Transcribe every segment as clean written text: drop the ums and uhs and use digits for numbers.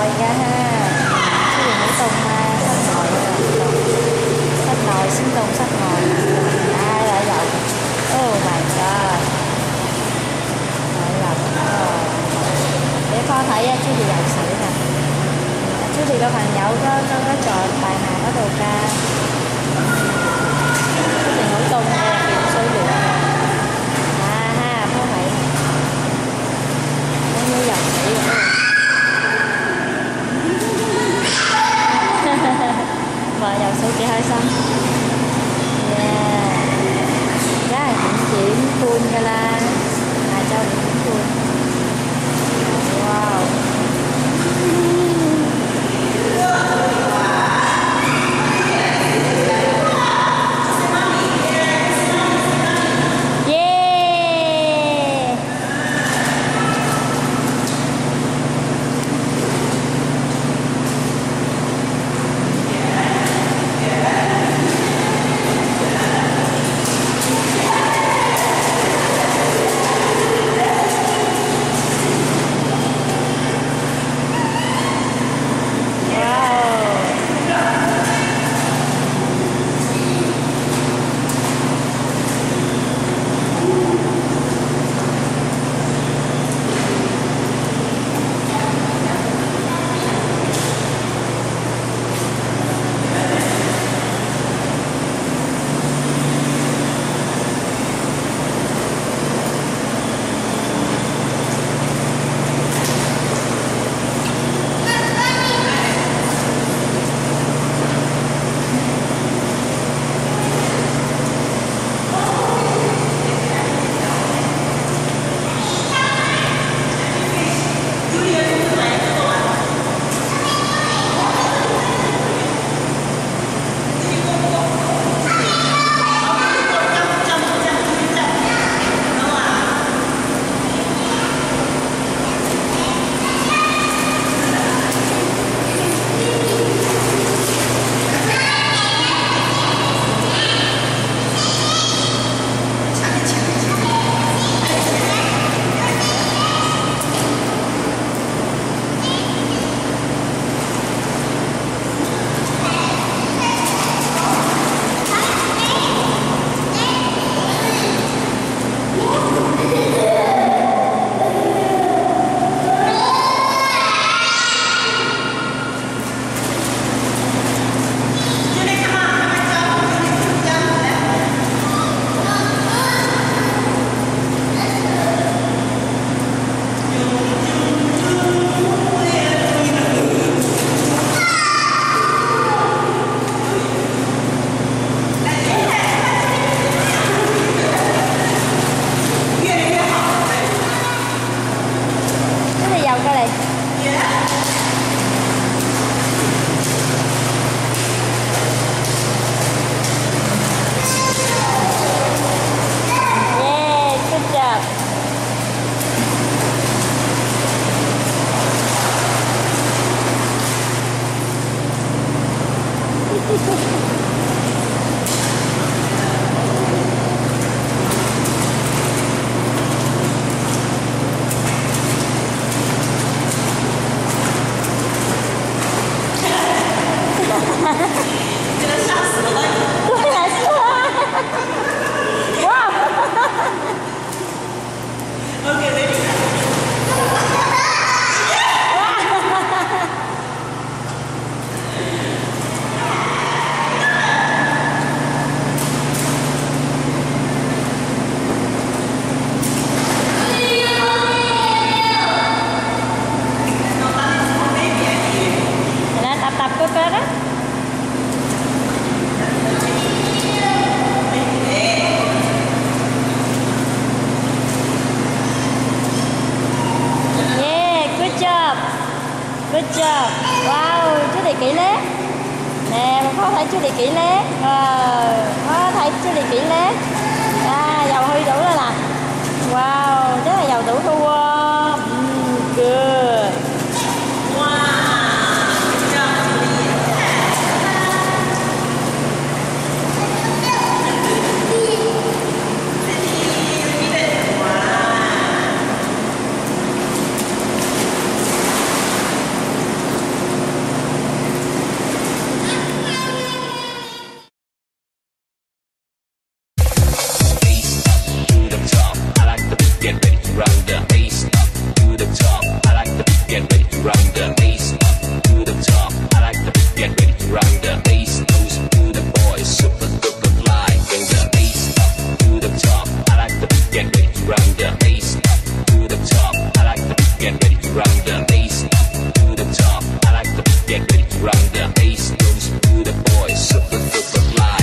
nồi ra ha. Chú Huyền Nữ Tùng xách nồi rồi. Xách nồi, xin Tùng xách nồi. Ai lại lộn. Oh my god. Lại lộn rồi. Để con thấy chú Huyền lộn sự nè. Chú Huyền có phần nhậu có trò bài nào có đồ ca. Chú Huyền Nữ Tùng đây là kiểm số lượng. Ha, có vậy. Nó như dòng sĩ rồi. Mời dòng số chị hơi xong. Yeah. Giá là chuyển full gala. Cho chuyển full. Wow. Good job. Wow, chú đi kỹ lét. Nè, có thấy chú đi kỹ lét. Có thấy chú đi kỹ lét. Dầu Huy đủ rồi nè. Wow, rất là dầu đủ thua. Good. run the bass up to the top. I like the beat, get ready to run the bass goes to the boys, super duper fly. Bring the bass up to the top. I like the beat, get ready to run the bass up to the top. I like the beat, get ready to run the bass up to the top. I like the beat, get ready to run the bass goes to the boys, super duper fly.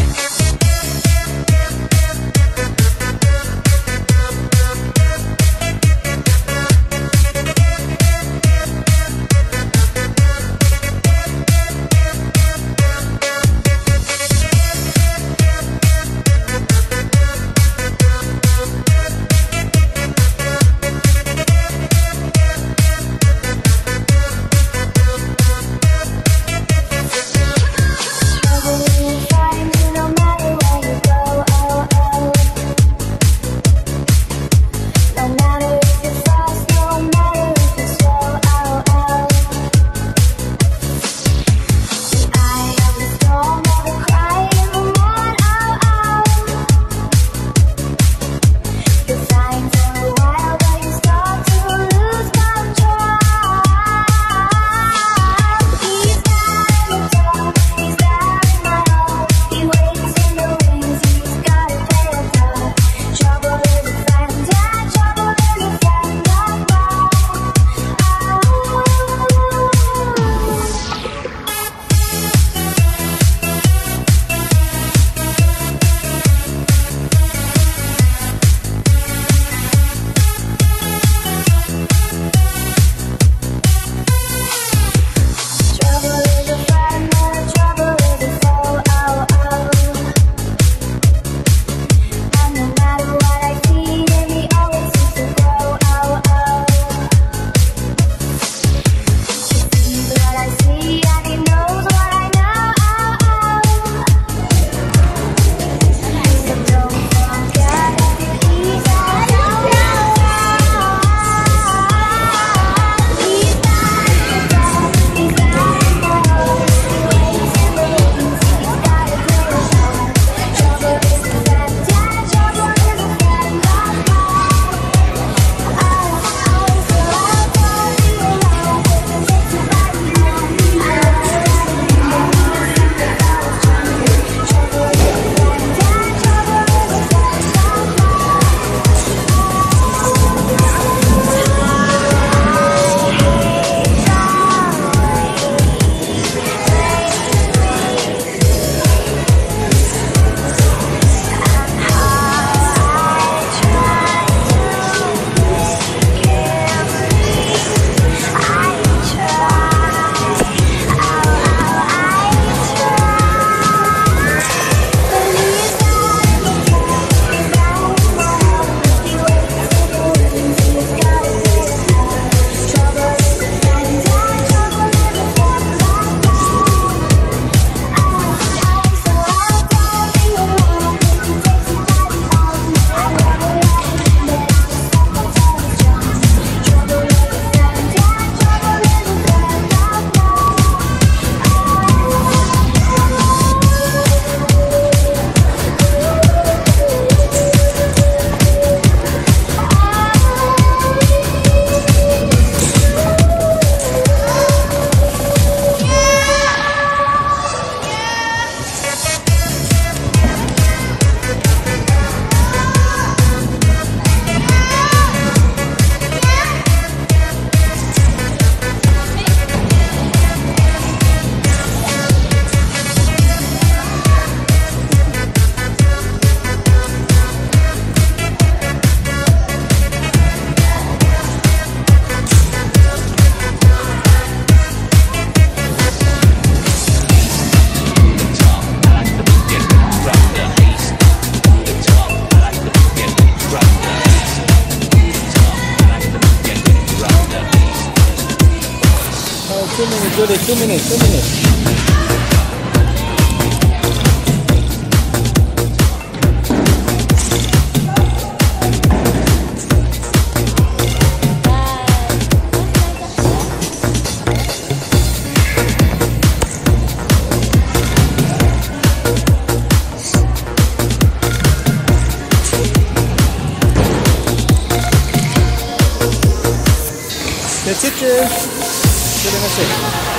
Do it 2 minutes, 2 minutes. That's it, Jay. Still in a second.